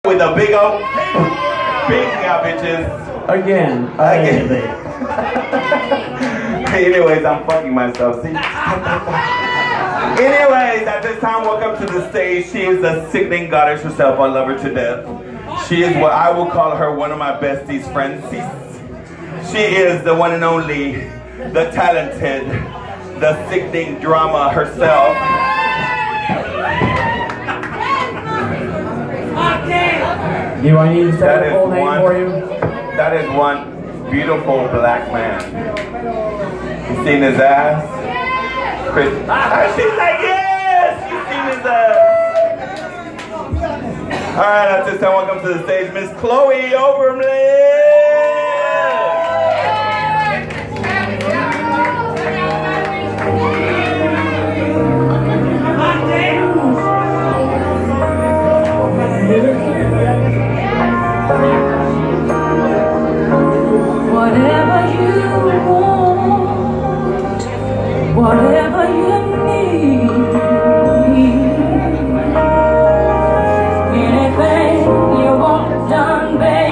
With a big old big bitches. Again. Anyways, I'm fucking myself. See? Anyways, at this time, welcome to the stage. She is the sickening goddess herself. I love her to death. She is what I will call her one of my besties, friends. She is the one and only, the talented, the sickening drama herself. Do I need to say the full name for you? That is one beautiful black man. You seen his ass? Chris, she's like, yes! You seen his ass? Alright, at this time, welcome to the stage, Miss Chloe Oberman. Whatever you want, whatever you need, anything you want done, baby.